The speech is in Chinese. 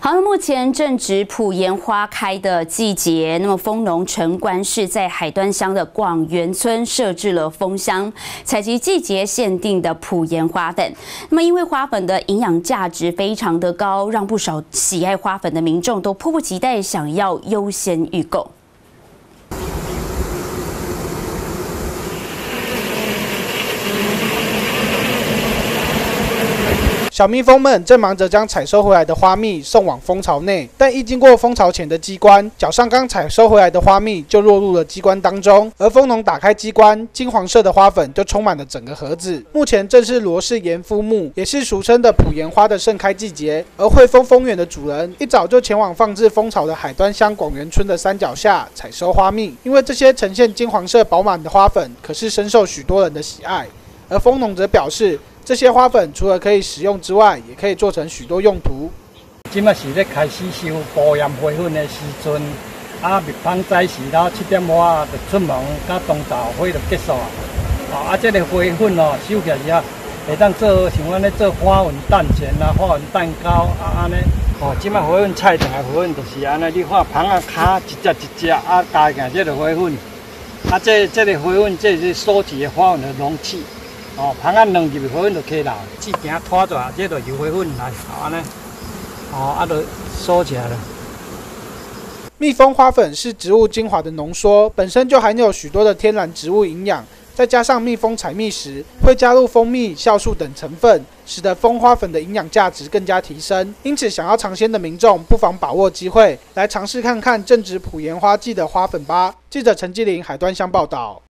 好，那目前正值埔盐花开的季节，那么丰农城关市在海端乡的广源村设置了蜂箱，采集季节限定的埔盐花粉。那么因为花粉的营养价值非常的高，让不少喜爱花粉的民众都迫不及待想要优先预购。 小蜜蜂们正忙着将采收回来的花蜜送往蜂巢内，但一经过蜂巢前的机关，脚上刚采收回来的花蜜就落入了机关当中。而蜂农打开机关，金黄色的花粉就充满了整个盒子。目前正是罗氏盐肤木，也是俗称的埔盐花的盛开季节。而汇丰蜂园的主人一早就前往放置蜂巢的海端乡广源村的山脚下采收花蜜，因为这些呈现金黄色饱满的花粉可是深受许多人的喜爱。而蜂农则表示， 这些花粉除了可以食用之外，也可以做成许多用途。 今麦是咧开始收埔盐花粉的时阵，蜜蜂早时到7点外就出门，到中昼花就结束啊。这个花粉收起来以后，会当做像阮咧做花粉蛋卷啊、花粉蛋糕安尼。今麦花粉菜场的花粉就是安尼，你看蜂卡一只一只加起来这个花粉，这个花粉这是收集的花粉的容器。 蜂仔扔入去花粉就起来，纸件拖住，这就油花粉来，安尼，就收起来了。 蜜蜂花粉是植物精华的浓缩，本身就含有许多的天然植物营养，再加上蜜蜂采蜜时会加入蜂蜜、酵素等成分，使得蜂花粉的营养价值更加提升。因此，想要尝鲜的民众不妨把握机会，来尝试看看正值埔盐花季的花粉吧。记者陈继林海端乡报道。